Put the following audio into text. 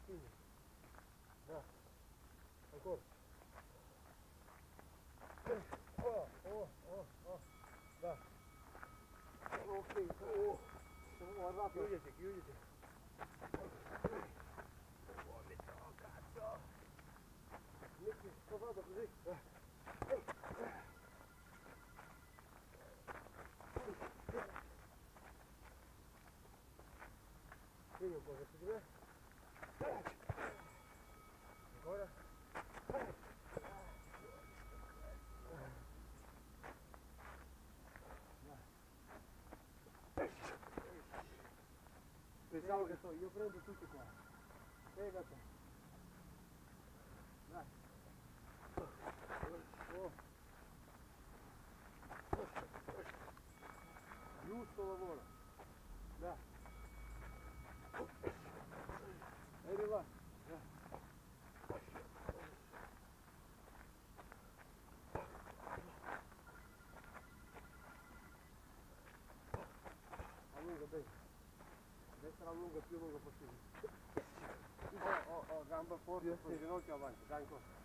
spingi. Da. Ancora. Da. Ok, siamo arrivati. Chiuditi, chiuditi. Oh, cazzo. Metti sposato così. Vieni un po' verso di me. Ancora. Pensavo che io prendo tutti qua. Piegati. Dai. Oh. Giusto lavoro. Dai. Vedi là. Allunga bene. Destra allunga più lunga possibile. Oh, gamba forte, con ginocchio avanti, dai ancora.